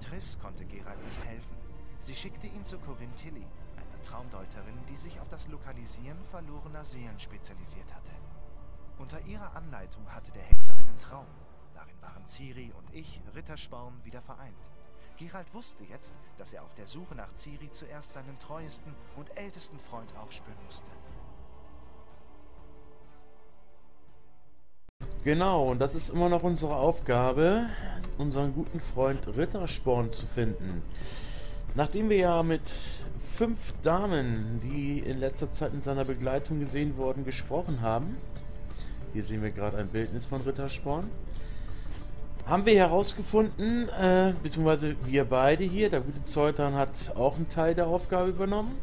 Triss konnte Geralt nicht helfen. Sie schickte ihn zu Corinne Tilly, einer Traumdeuterin, die sich auf das Lokalisieren verlorener Seelen spezialisiert hatte. Unter ihrer Anleitung hatte der Hexe einen Traum. Darin waren Ciri und ich, Rittersporn, wieder vereint. Geralt wusste jetzt, dass er auf der Suche nach Ciri zuerst seinen treuesten und ältesten Freund aufspüren musste. Genau, und das ist immer noch unsere Aufgabe, unseren guten Freund Rittersporn zu finden. Nachdem wir ja mit 5 Damen, die in letzter Zeit in seiner Begleitung gesehen wurden, gesprochen haben, hier sehen wir gerade ein Bildnis von Rittersporn, haben wir herausgefunden, beziehungsweise wir beide hier, der gute Zoltan hat auch einen Teil der Aufgabe übernommen,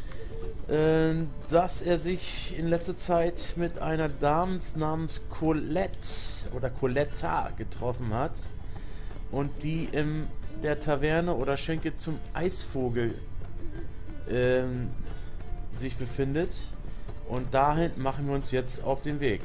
dass er sich in letzter Zeit mit einer Dame namens Colette oder Coletta getroffen hat und die in der Taverne oder Schenke zum Eisvogel sich befindet, und dahin machen wir uns jetzt auf den Weg.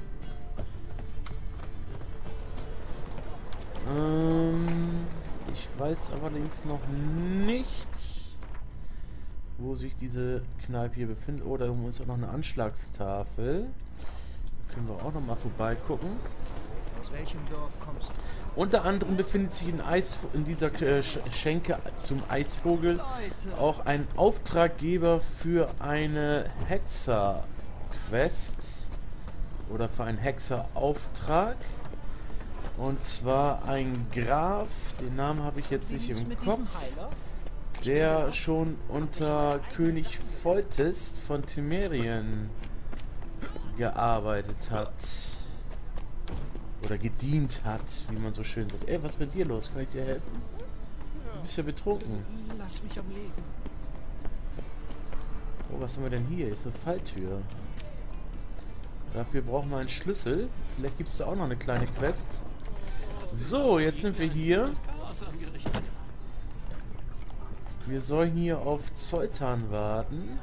Ich weiß allerdings noch nicht, wo sich diese Kneipe hier befindet. Oh, da oben ist auch noch eine Anschlagstafel. Da können wir auch noch mal vorbeigucken. Aus welchem Dorf kommst du? Unter anderem befindet sich in dieser Schenke zum Eisvogel auch ein Auftraggeber für eine Hexer-Quest oder für einen Hexer-Auftrag. Und zwar ein Graf, den Namen habe ich jetzt nicht im Kopf, der schon unter König Foltest von Temerien gearbeitet hat. Oder gedient hat, wie man so schön sagt. Ey, was ist mit dir los? Kann ich dir helfen? Du bist ja betrunken. Lass mich am Leben. Oh, was haben wir denn hier? Ist eine Falltür. Dafür brauchen wir einen Schlüssel. Vielleicht gibt es da auch noch eine kleine Quest. So, jetzt sind wir hier. Wir sollen hier auf Zoltan warten.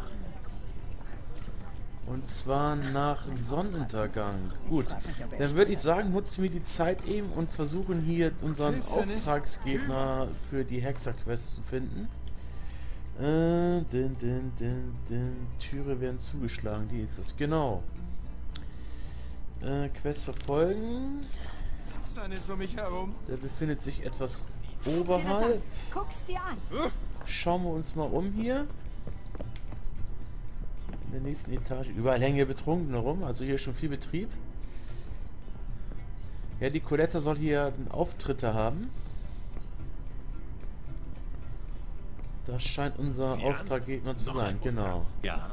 Und zwar nach Sonnenuntergang. Gut, dann würde ich sagen, nutzen wir die Zeit eben und versuchen hier unseren Auftragsgegner für die Hexerquest zu finden. Türe werden zugeschlagen, die ist es. Genau. Quest verfolgen. Der befindet sich etwas oberhalb. Guck's dir an. Schauen wir uns mal um hier. In der nächsten Etage. Überall hängen hier Betrunkene rum, also hier ist schon viel Betrieb. Ja, die Coletta soll hier einen Auftritte haben. Das scheint unser Auftraggegner zu sein, genau. Ja.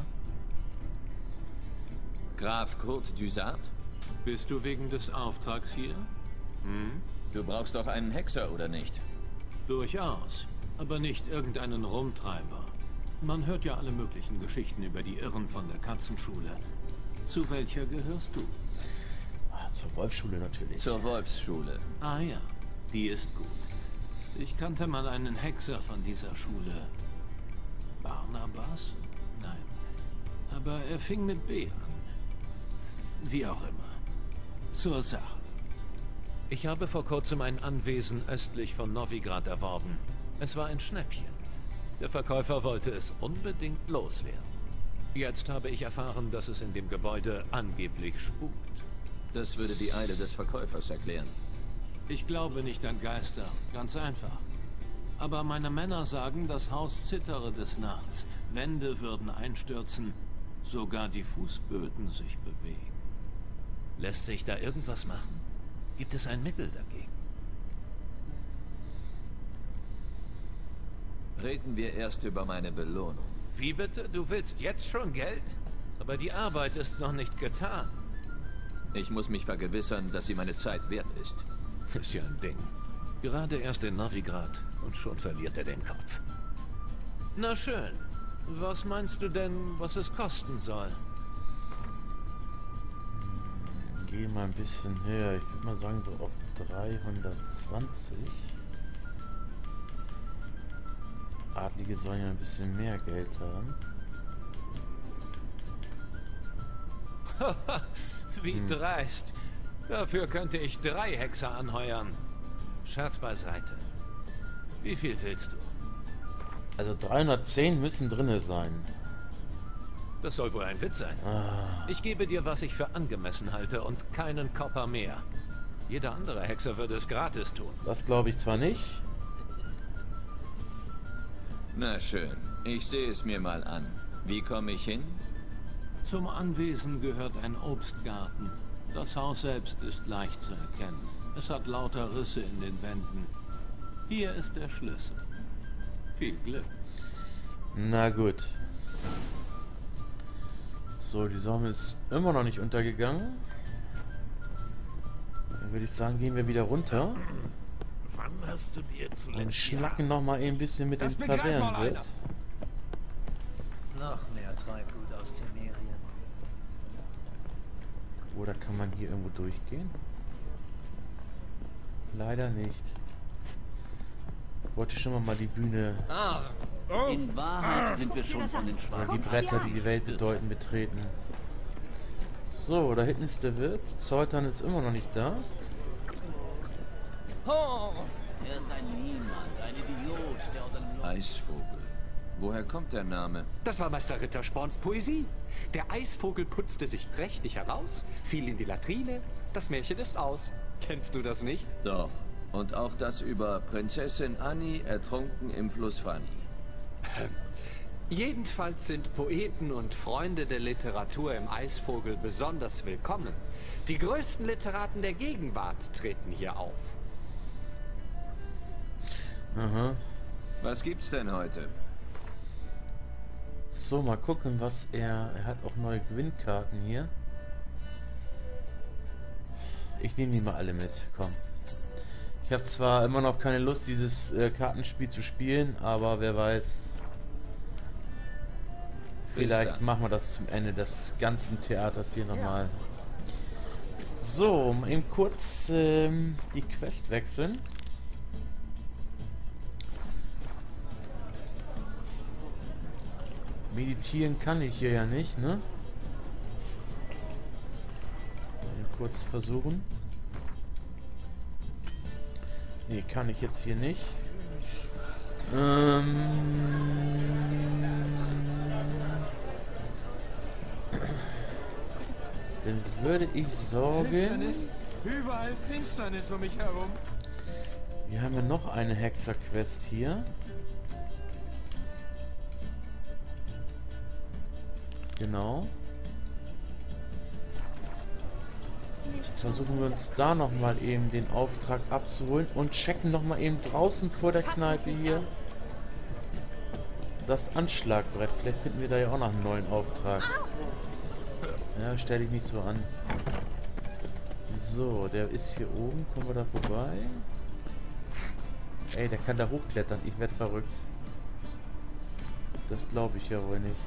Graf Kurt Dusart? Bist du wegen des Auftrags hier? Hm? Du brauchst doch einen Hexer, oder nicht? Durchaus, aber nicht irgendeinen Rumtreiber. Man hört ja alle möglichen Geschichten über die Irren von der Katzenschule. Zu welcher gehörst du? Zur Wolfsschule natürlich. Zur Wolfsschule. Ah ja, die ist gut. Ich kannte mal einen Hexer von dieser Schule. Barnabas? Nein. Aber er fing mit B an. Wie auch immer. Zur Sache. Ich habe vor kurzem ein Anwesen östlich von Novigrad erworben. Es war ein Schnäppchen. Der Verkäufer wollte es unbedingt loswerden. Jetzt habe ich erfahren, dass es in dem Gebäude angeblich spukt. Das würde die Eile des Verkäufers erklären. Ich glaube nicht an Geister, ganz einfach. Aber meine Männer sagen, das Haus zittere des Nachts. Wände würden einstürzen, sogar die Fußböden sich bewegen. Lässt sich da irgendwas machen? Gibt es ein Mittel dagegen? Reden wir erst über meine Belohnung. Wie bitte? Du willst jetzt schon Geld? Aber die Arbeit ist noch nicht getan. Ich muss mich vergewissern, dass sie meine Zeit wert ist. Ist ja ein Ding. Gerade erst in Novigrad und schon verliert er den Kopf. Na schön. Was meinst du denn, was es kosten soll? Geh mal ein bisschen höher. Ich würde mal sagen so auf 320. Adlige sollen ja ein bisschen mehr Geld haben. Wie dreist. Dafür könnte ich 3 Hexer anheuern. Scherz beiseite. Wie viel willst du? Also 310 müssen drinne sein. Das soll wohl ein Witz sein. Ah. Ich gebe dir, was ich für angemessen halte und keinen Kopper mehr. Jeder andere Hexer würde es gratis tun. Das glaube ich zwar nicht. Na schön, ich sehe es mir mal an. Wie komme ich hin? Zum Anwesen gehört ein Obstgarten. Das Haus selbst ist leicht zu erkennen. Es hat lauter Risse in den Wänden. Hier ist der Schlüssel. Viel Glück. Na gut. So, die Sonne ist immer noch nicht untergegangen. Dann würde ich sagen, gehen wir wieder runter Wann hast du dir und zuletzt schnacken noch mal ein bisschen mit dem Tavernenwirt. Noch mehr Treibgut aus Temerien. Oder kann man hier irgendwo durchgehen? Leider nicht. Ich wollte schon mal die Bühne, In Wahrheit sind wir schon von den oder Schwarzen. die Bretter, die die Welt bedeuten, betreten. So, da hinten ist der Wirt. Zoltan ist immer noch nicht da. Er ist ein Niemand, ein Idiot, der aus einem Eisvogel. Woher kommt der Name? Das war Meister Rittersporns Poesie. Der Eisvogel putzte sich prächtig heraus, fiel in die Latrine, das Märchen ist aus. Kennst du das nicht? Doch. Und auch das über Prinzessin Annie ertrunken im Fluss Fanny. Jedenfalls sind Poeten und Freunde der Literatur im Eisvogel besonders willkommen. Die größten Literaten der Gegenwart treten hier auf. Aha. Was gibt's denn heute? So, mal gucken, was er... Er hat auch neue Gewinnkarten hier. Ich nehme die mal alle mit, komm. Ich habe zwar immer noch keine Lust, dieses Kartenspiel zu spielen, aber wer weiß... Vielleicht machen wir das zum Ende des ganzen Theaters hier nochmal. So, mal eben kurz die Quest wechseln. Meditieren kann ich hier ja nicht, ne? Mal kurz versuchen. Nee, kann ich jetzt hier nicht. Dann würde ich sorgen... Überall Finsternis um mich herum. Wir haben ja noch eine Hexer-Quest hier. Genau. Versuchen wir uns da nochmal eben den Auftrag abzuholen und checken nochmal eben draußen vor der Kneipe hier das Anschlagbrett. Vielleicht finden wir da ja auch noch einen neuen Auftrag. Ja, stell dich nicht so an. So, der ist hier oben. Kommen wir da vorbei? Ey, der kann da hochklettern. Ich werde verrückt. Das glaube ich ja wohl nicht.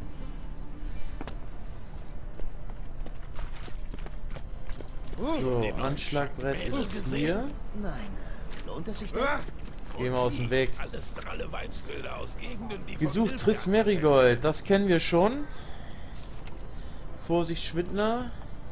So, Anschlagbrett ist hier. Nein, lohnt es sich denn? Gehen wir aus dem Weg. Alles dralle Weibsbilder aus Gegenden, die Gesucht Triss Merigold. Das kennen wir schon. Vorsicht, Schwindler.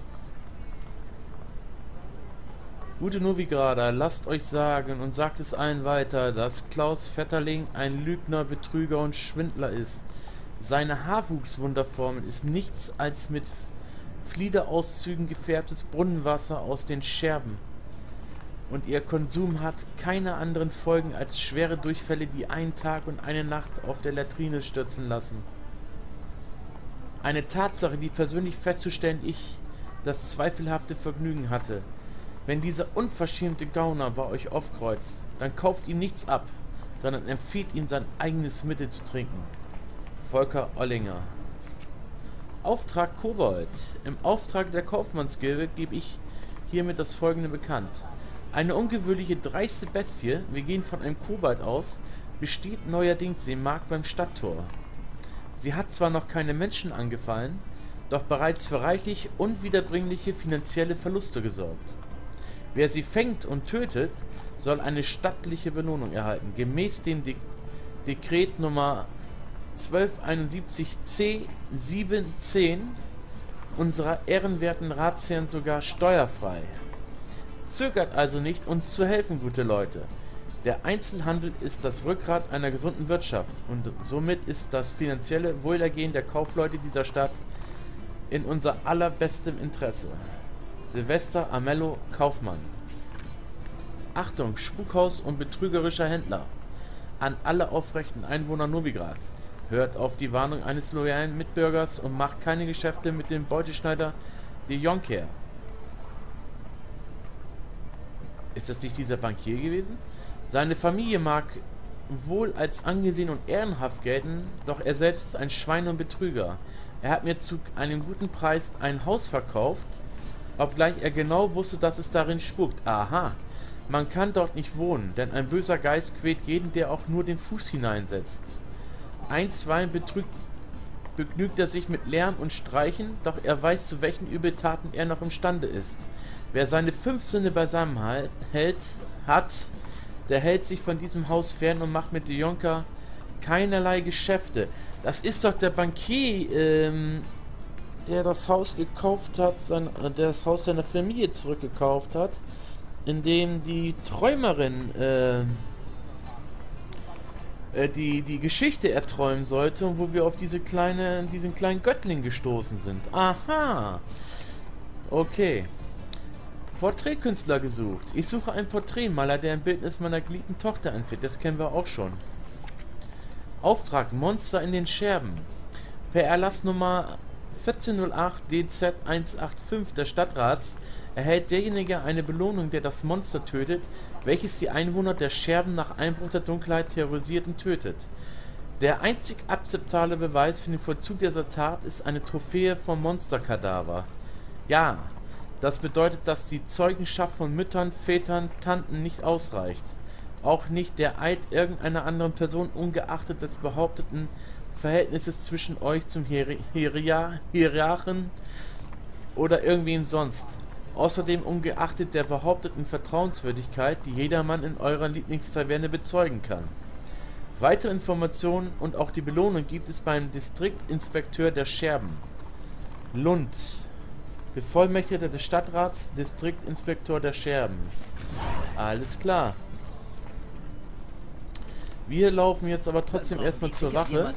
Gute Novigrader, lasst euch sagen und sagt es allen weiter, dass Klaus Vetterling ein Lügner, Betrüger und Schwindler ist. Seine Haarwuchswunderformel ist nichts als mit Fliederauszügen gefärbtes Brunnenwasser aus den Scherben. Und ihr Konsum hat keine anderen Folgen als schwere Durchfälle, die einen Tag und eine Nacht auf der Latrine stürzen lassen. Eine Tatsache, die persönlich festzustellen ich das zweifelhafte Vergnügen hatte. Wenn dieser unverschämte Gauner bei euch aufkreuzt, dann kauft ihm nichts ab, sondern empfiehlt ihm sein eigenes Mittel zu trinken. Volker Ollinger. Auftrag Kobold. Im Auftrag der Kaufmannsgilde gebe ich hiermit das folgende bekannt. Eine ungewöhnliche, dreiste Bestie, wir gehen von einem Kobold aus, besteht neuerdings im Markt beim Stadttor. Sie hat zwar noch keine Menschen angefallen, doch bereits für reichlich unwiederbringliche finanzielle Verluste gesorgt. Wer sie fängt und tötet, soll eine stattliche Belohnung erhalten, gemäß dem Dekret Nummer 1271c 710 unserer ehrenwerten Ratsherren sogar steuerfrei. Zögert also nicht, uns zu helfen, gute Leute. Der Einzelhandel ist das Rückgrat einer gesunden Wirtschaft und somit ist das finanzielle Wohlergehen der Kaufleute dieser Stadt in unser allerbestem Interesse. Sylvester Amello, Kaufmann. Achtung, Spukhaus und betrügerischer Händler. An alle aufrechten Einwohner Novigrads. Hört auf die Warnung eines loyalen Mitbürgers und macht keine Geschäfte mit dem Beuteschneider de Jonker. Ist das nicht dieser Bankier gewesen? Seine Familie mag wohl als angesehen und ehrenhaft gelten, doch er selbst ist ein Schwein und Betrüger. Er hat mir zu einem guten Preis ein Haus verkauft, obgleich er genau wusste, dass es darin spukt. Aha, man kann dort nicht wohnen, denn ein böser Geist quält jeden, der auch nur den Fuß hineinsetzt. Einstweilen begnügt er sich mit Lärm und Streichen, doch er weiß, zu welchen Übeltaten er noch imstande ist. Wer seine 5 Sinne beisammen hat, der hält sich von diesem Haus fern und macht mit de Jonker keinerlei Geschäfte. Das ist doch der Bankier, der das Haus gekauft hat, der das Haus seiner Familie zurückgekauft hat, in dem die Träumerin die Geschichte erträumen sollte und wo wir auf diesen kleinen Göttling gestoßen sind. Aha. Okay. Porträtkünstler gesucht. Ich suche einen Porträtmaler, der ein Bildnis meiner geliebten Tochter anführt. Das kennen wir auch schon. Auftrag: Monster in den Scherben. Per Erlass Nummer 1408 DZ 185 des Stadtrats erhält derjenige eine Belohnung, der das Monster tötet, welches die Einwohner der Scherben nach Einbruch der Dunkelheit terrorisiert und tötet. Der einzig akzeptable Beweis für den Vollzug dieser Tat ist eine Trophäe vom Monsterkadaver. Ja, das bedeutet, dass die Zeugenschaft von Müttern, Vätern, Tanten nicht ausreicht. Auch nicht der Eid irgendeiner anderen Person, ungeachtet des behaupteten Verhältnisses zwischen euch zum Hierarchen oder irgendwem sonst. Außerdem ungeachtet der behaupteten Vertrauenswürdigkeit, die jedermann in eurer Lieblingstaverne bezeugen kann. Weitere Informationen und auch die Belohnung gibt es beim Distriktinspekteur der Scherben. Lund. Bevollmächtigter des Stadtrats, Distriktinspektor der Scherben. Alles klar. Wir laufen jetzt aber trotzdem erstmal zur Wache.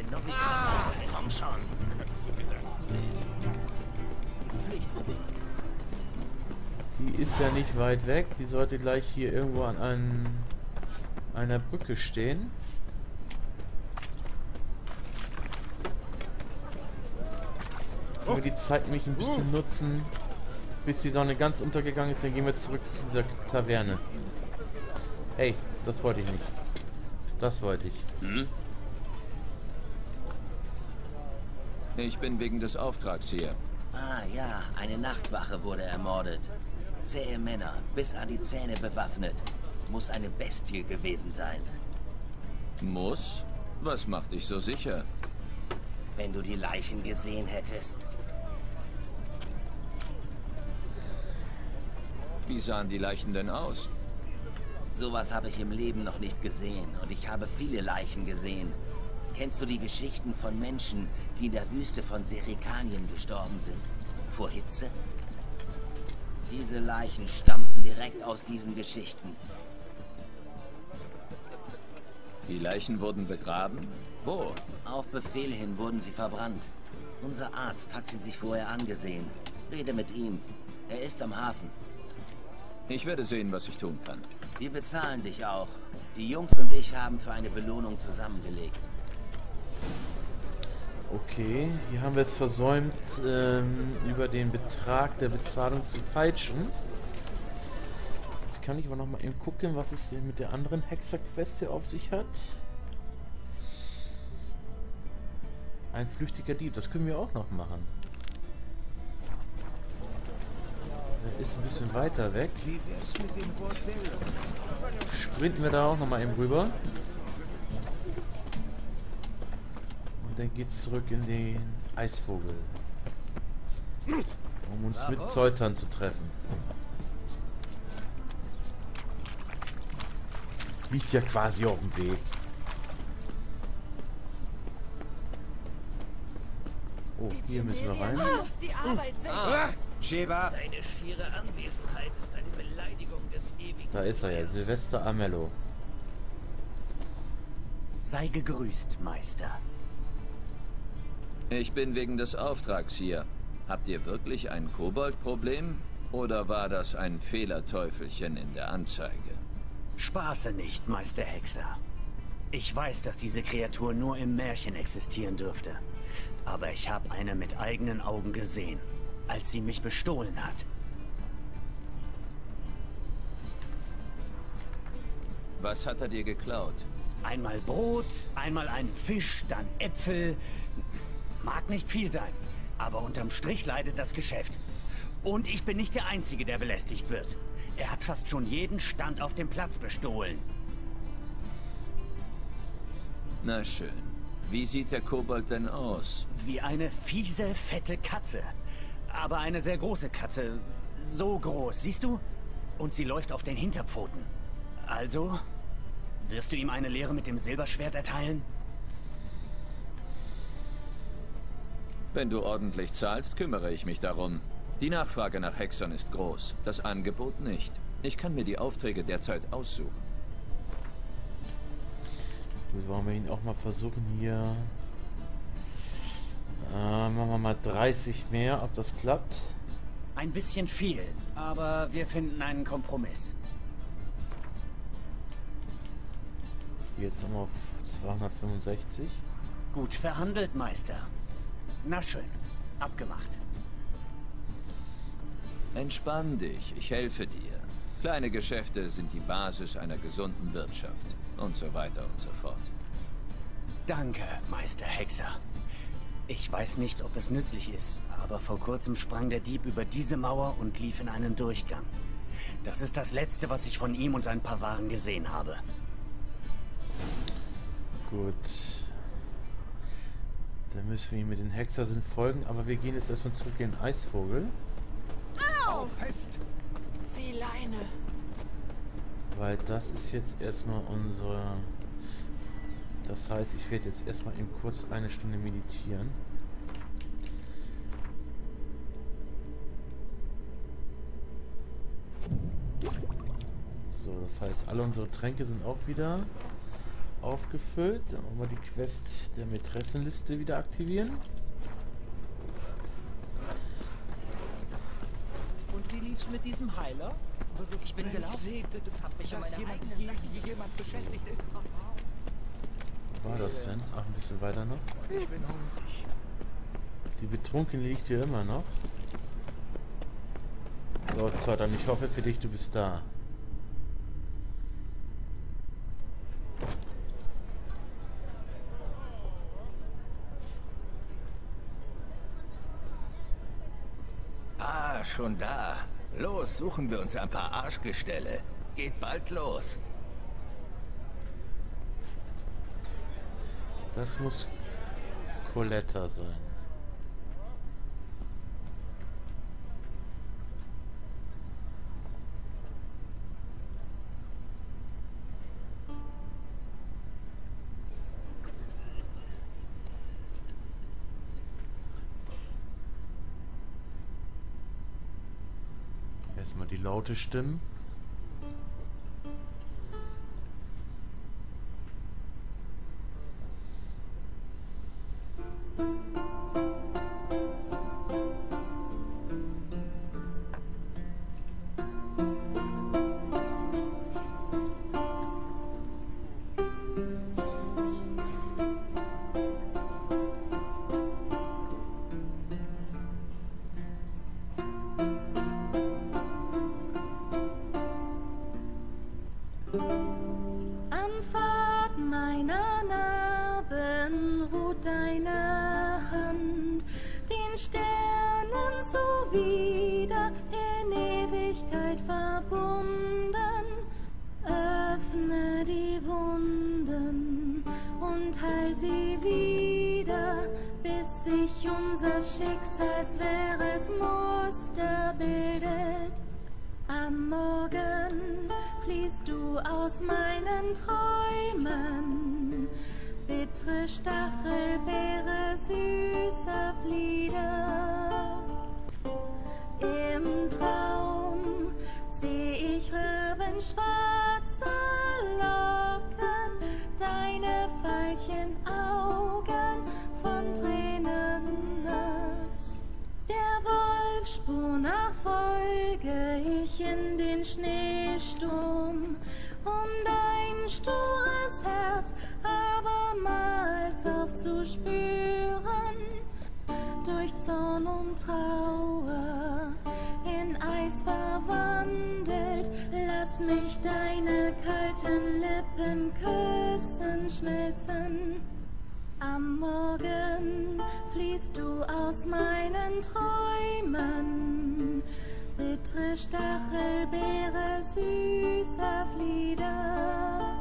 Die ist ja nicht weit weg. Die sollte gleich hier irgendwo an einer Brücke stehen. Wenn wir die Zeit nämlich ein bisschen nutzen, bis die Sonne ganz untergegangen ist, dann gehen wir zurück zu dieser Taverne. Hey, das wollte ich nicht. Das wollte ich. Hm? Ich bin wegen des Auftrags hier. Ah ja, eine Nachtwache wurde ermordet. Zähe Männer, bis an die Zähne bewaffnet. Muss eine Bestie gewesen sein. Muss? Was macht dich so sicher? Wenn du die Leichen gesehen hättest. Wie sahen die Leichen denn aus? Sowas habe ich im Leben noch nicht gesehen und ich habe viele Leichen gesehen. Kennst du die Geschichten von Menschen, die in der Wüste von Serikanien gestorben sind? Vor Hitze? Diese Leichen stammten direkt aus diesen Geschichten. Die Leichen wurden begraben? Wo? Auf Befehl hin wurden sie verbrannt. Unser Arzt hat sie sich vorher angesehen. Rede mit ihm. Er ist am Hafen. Ich werde sehen, was ich tun kann. Wir bezahlen dich auch. Die Jungs und ich haben für eine Belohnung zusammengelegt. Okay, hier haben wir es versäumt, über den Betrag der Bezahlung zu feilschen. Jetzt kann ich aber noch mal eben gucken, was es mit der anderen Hexerquest hier auf sich hat. Ein flüchtiger Dieb, das können wir auch noch machen. Der ist ein bisschen weiter weg. Sprinten wir da auch noch mal eben rüber. Und dann geht's zurück in den Eisvogel. Um uns mit Zoltan zu treffen. Liegt ja quasi auf dem Weg. Oh, hier müssen wir rein. Sheba! Deine schiere Anwesenheit ist eine Beleidigung des ewigen. Da ist er ja, Sylvester Amello. Sei gegrüßt, Meister. Ich bin wegen des Auftrags hier. Habt ihr wirklich ein Kobold-Problem? Oder war das ein Fehlerteufelchen in der Anzeige? Spaße nicht, Meister Hexer. Ich weiß, dass diese Kreatur nur im Märchen existieren dürfte. Aber ich habe eine mit eigenen Augen gesehen, als sie mich bestohlen hat. Was hat er dir geklaut? Einmal Brot, einmal einen Fisch, dann Äpfel. Mag nicht viel sein, aber unterm Strich leidet das Geschäft. Und ich bin nicht der Einzige, der belästigt wird. Er hat fast schon jeden Stand auf dem Platz bestohlen. Na schön. Wie sieht der Kobold denn aus? Wie eine fiese, fette Katze. Aber eine sehr große Katze. So groß, siehst du? Und sie läuft auf den Hinterpfoten. Also, wirst du ihm eine Lehre mit dem Silberschwert erteilen? Wenn du ordentlich zahlst, kümmere ich mich darum. Die Nachfrage nach Hexern ist groß, das Angebot nicht. Ich kann mir die Aufträge derzeit aussuchen. Gut, wollen wir ihn auch mal versuchen hier. Machen wir mal 30 mehr, ob das klappt. Ein bisschen viel, aber wir finden einen Kompromiss. Jetzt haben wir auf 265. Gut verhandelt, Meister. Na schön, abgemacht. Entspann dich, ich helfe dir. Kleine Geschäfte sind die Basis einer gesunden Wirtschaft. Und so weiter und so fort. Danke, Meister Hexer. Ich weiß nicht, ob es nützlich ist, aber vor kurzem sprang der Dieb über diese Mauer und lief in einen Durchgang. Das ist das Letzte, was ich von ihm und ein paar Waren gesehen habe. Gut. Dann müssen wir ihm mit den Hexersinn folgen, aber wir gehen jetzt erstmal zurück in den Eisvogel. Au! Pest! Seeleine. Weil das ist jetzt erstmal unsere... Das heißt, ich werde jetzt erstmal eben kurz eine Stunde meditieren. So, das heißt, alle unsere Tränke sind auch wieder aufgefüllt. Dann wollen wir die Quest der Mätressenliste wieder aktivieren. Und wie lief's mit diesem Heiler? Ich bin gelaufen. Hab mich um meine eigene Sache. Jemand beschäftigt ist. Wo war das denn? Ach, ein bisschen weiter noch. Ich bin hungrig. Die Betrunkene liegt hier immer noch. So, Zordon, ich hoffe für dich, du bist da. Ah, schon da. Los, suchen wir uns ein paar Arschgestelle. Geht bald los. Das muss Coletta sein. Erstmal die laute Stimmen. Am Pfad meiner Narben ruht deine Hand, den Sternen zuwider in Ewigkeit verbunden. Öffne die Wunden und heil sie wieder, bis sich unser Schicksalswehres Muster bildet. Am Morgen fließt du aus meinen Träumen, bittere Stachelbeere süßer Flieder. Im Traum seh ich rabenschwarze Locken, deine Falten stures Herz abermals aufzuspüren. Durch Zorn und Trauer in Eis verwandelt, lass mich deine kalten Lippen küssen, schmelzen. Am Morgen fließt du aus meinen Träumen, bittere Stachelbeere süßer Flieder.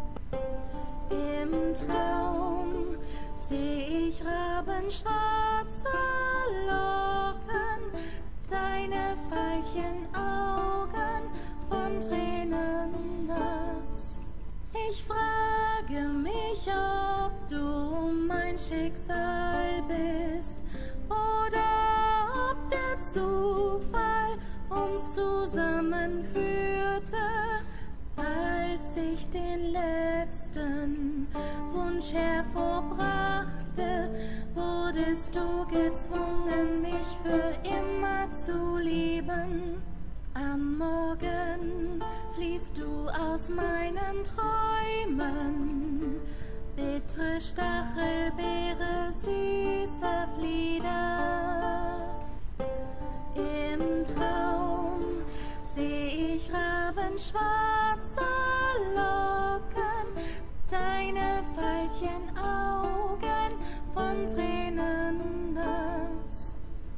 Im Traum seh ich rabenschwarze Locken, deine Veilchenaugen von Tränen nass. Ich frage mich, ob du mein Schicksal bist oder ob der Zufall uns zusammenführte. Als ich den letzten Wunsch hervorbrachte, wurdest du gezwungen, mich für immer zu lieben. Am Morgen fließt du aus meinen Träumen, bittere Stachelbeere süßer Flieder. Im Traum seh ich rabenschwarze Locken, deine Veilchenaugen von Tränen nass.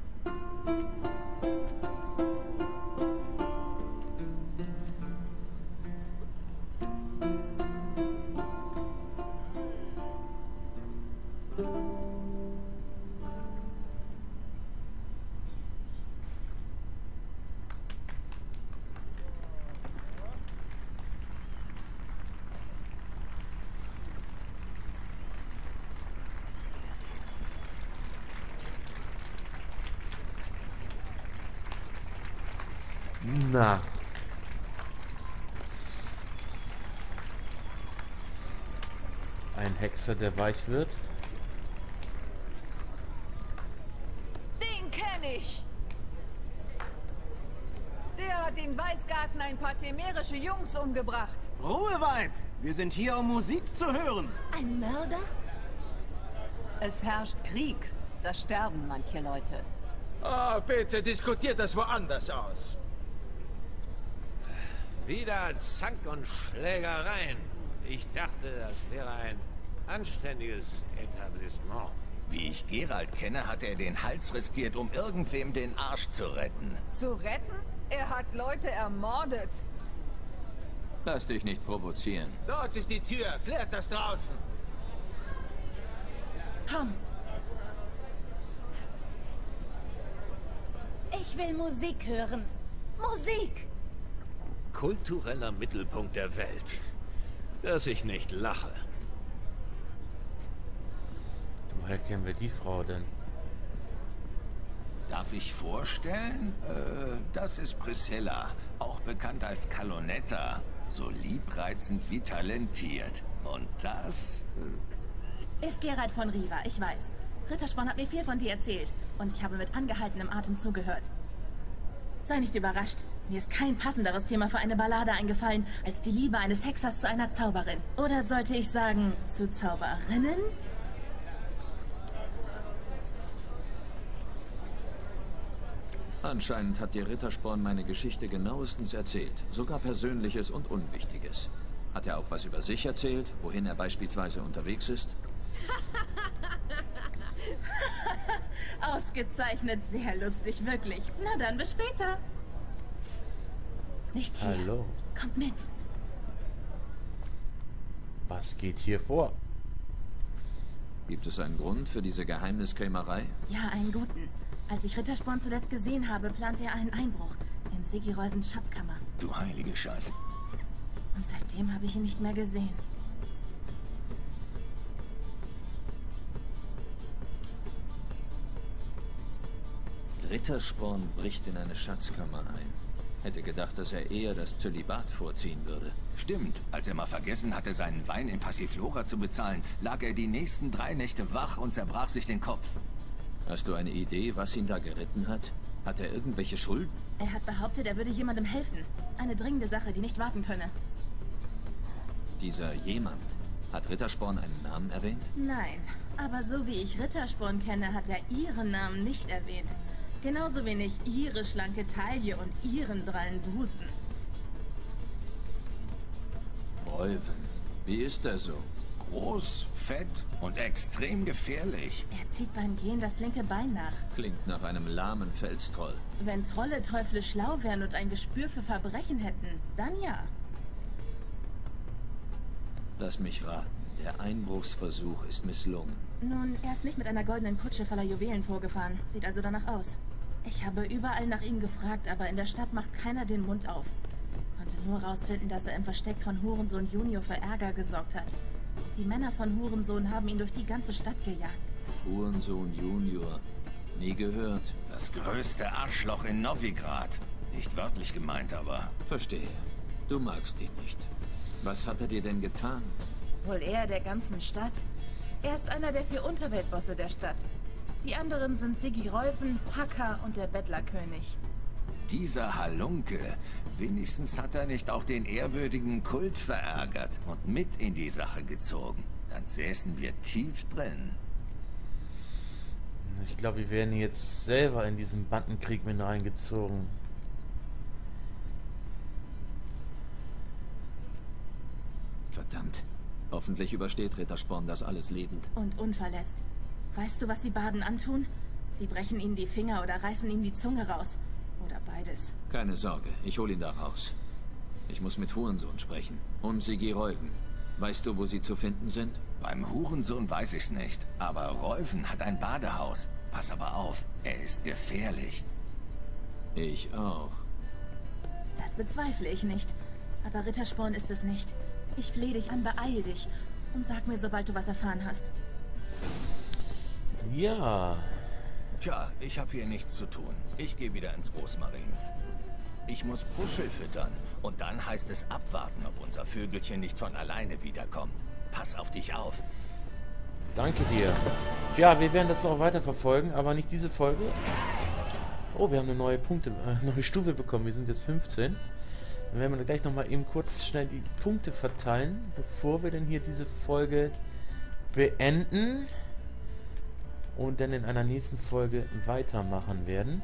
Na. Ein Hexer, der weich wird. Den kenne ich. Der hat in Weißgarten ein paar temerische Jungs umgebracht. Ruhe, Weib! Wir sind hier, um Musik zu hören. Ein Mörder? Es herrscht Krieg. Da sterben manche Leute. Oh, bitte, diskutiert das woanders aus. Wieder Zank und Schlägereien. Ich dachte, das wäre ein anständiges Etablissement. Wie ich Geralt kenne, hat er den Hals riskiert, um irgendwem den Arsch zu retten. Zu retten? Er hat Leute ermordet. Lass dich nicht provozieren. Dort ist die Tür. Klärt das draußen. Komm. Ich will Musik hören. Musik! Kultureller Mittelpunkt der Welt. Dass ich nicht lache. Woher kennen wir die Frau denn? Darf ich vorstellen? Das ist Priscilla, auch bekannt als Calonetta. So liebreizend wie talentiert. Und das... Ist Geralt von Riva, ich weiß. Rittersporn hat mir viel von dir erzählt. Und ich habe mit angehaltenem Atem zugehört. Sei nicht überrascht. Mir ist kein passenderes Thema für eine Ballade eingefallen, als die Liebe eines Hexers zu einer Zauberin. Oder sollte ich sagen, zu Zauberinnen? Anscheinend hat dir Rittersporn meine Geschichte genauestens erzählt. Sogar Persönliches und Unwichtiges. Hat er auch was über sich erzählt? Wohin er beispielsweise unterwegs ist? Ausgezeichnet, sehr lustig, wirklich. Na dann, bis später. Nicht hier. Hallo. Kommt mit. Was geht hier vor? Gibt es einen Grund für diese Geheimniskrämerei? Ja, einen guten. Als ich Rittersporn zuletzt gesehen habe, plante er einen Einbruch in Sigirolfens Schatzkammer. Du heilige Scheiße. Und seitdem habe ich ihn nicht mehr gesehen. Rittersporn bricht in eine Schatzkammer ein. Hätte gedacht, dass er eher das Zölibat vorziehen würde. Stimmt. Als er mal vergessen hatte, seinen Wein in Passiflora zu bezahlen, lag er die nächsten 3 Nächte wach und zerbrach sich den Kopf. Hast du eine Idee, was ihn da geritten hat? Hat er irgendwelche Schulden? Er hat behauptet, er würde jemandem helfen. Eine dringende Sache, die nicht warten könne. Dieser jemand, hat Rittersporn einen Namen erwähnt? Nein, aber so wie ich Rittersporn kenne, hat er ihren Namen nicht erwähnt. Genauso wenig ihre schlanke Taille und ihren drallen Busen. Reuven, wie ist er so? Groß, fett und extrem gefährlich. Er zieht beim Gehen das linke Bein nach. Klingt nach einem lahmen Felstroll. Wenn Trolle teuflisch schlau wären und ein Gespür für Verbrechen hätten, dann ja. Lass mich raten, der Einbruchsversuch ist misslungen. Nun, er ist nicht mit einer goldenen Kutsche voller Juwelen vorgefahren. Sieht also danach aus. Ich habe überall nach ihm gefragt, aber in der Stadt macht keiner den Mund auf. Konnte nur rausfinden, dass er im Versteck von Hurensohn Junior für Ärger gesorgt hat. Die Männer von Hurensohn haben ihn durch die ganze Stadt gejagt. Hurensohn Junior. Nie gehört. Das größte Arschloch in Novigrad. Nicht wörtlich gemeint, aber... Verstehe. Du magst ihn nicht. Was hat er dir denn getan? Wohl eher der ganzen Stadt. Er ist einer der 4 Unterweltbosse der Stadt. Die anderen sind Siggi Reuven, Hacker und der Bettlerkönig. Dieser Halunke. Wenigstens hat er nicht auch den ehrwürdigen Kult verärgert und mit in die Sache gezogen. Dann säßen wir tief drin. Ich glaube, wir werden jetzt selber in diesen Bandenkrieg mit reingezogen. Verdammt. Hoffentlich übersteht Rittersporn das alles lebend. Und unverletzt. Weißt du, was sie Baden antun? Sie brechen ihnen die Finger oder reißen ihm die Zunge raus. Oder beides. Keine Sorge, ich hole ihn da raus. Ich muss mit Hurensohn sprechen. Und Siggi Reuven. Weißt du, wo sie zu finden sind? Beim Hurensohn weiß ich's nicht. Aber Reuven hat ein Badehaus. Pass aber auf, er ist gefährlich. Ich auch. Das bezweifle ich nicht. Aber Rittersporn ist es nicht. Ich flehe dich an, beeil dich. Und sag mir, sobald du was erfahren hast. Ja. Tja, ich habe hier nichts zu tun. Ich gehe wieder ins Rosmarin. Ich muss Puschel füttern. Und dann heißt es abwarten, ob unser Vögelchen nicht von alleine wiederkommt. Pass auf dich auf. Danke dir. Ja, wir werden das noch weiter verfolgen, aber nicht diese Folge. Oh, wir haben eine neue neue Stufe bekommen. Wir sind jetzt 15. Dann werden wir gleich nochmal eben kurz schnell die Punkte verteilen, bevor wir dann hier diese Folge beenden. Und dann in einer nächsten Folge weitermachen werden.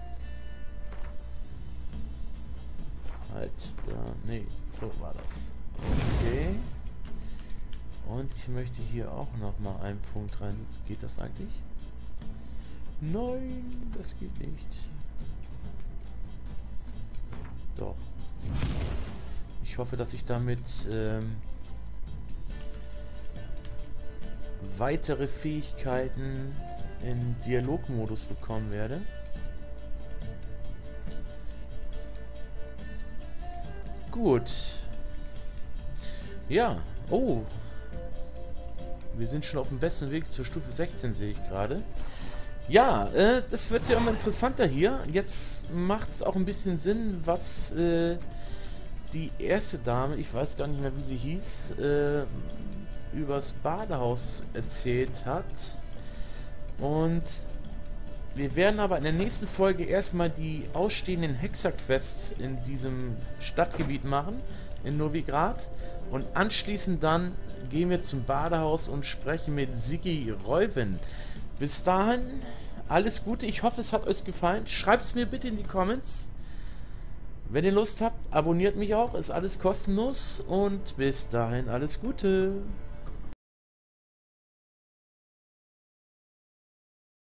Halt, da, nee, so war das. Okay. Und ich möchte hier auch nochmal einen Punkt rein. Geht das eigentlich? Nein, das geht nicht. Doch. Ich hoffe, dass ich damit weitere Fähigkeiten in Dialogmodus bekommen werde. Gut. Ja. Oh. Wir sind schon auf dem besten Weg zur Stufe 16, sehe ich gerade. Ja, das wird ja immer interessanter hier. Jetzt macht es auch ein bisschen Sinn, was die erste Dame, ich weiß gar nicht mehr, wie sie hieß, übers Badehaus erzählt hat. Und wir werden aber in der nächsten Folge erstmal die ausstehenden Hexerquests in diesem Stadtgebiet machen, in Novigrad. Und anschließend dann gehen wir zum Badehaus und sprechen mit Siggi Reuven. Bis dahin, alles Gute. Ich hoffe, es hat euch gefallen. Schreibt es mir bitte in die Comments. Wenn ihr Lust habt, abonniert mich auch. Ist alles kostenlos. Und bis dahin, alles Gute.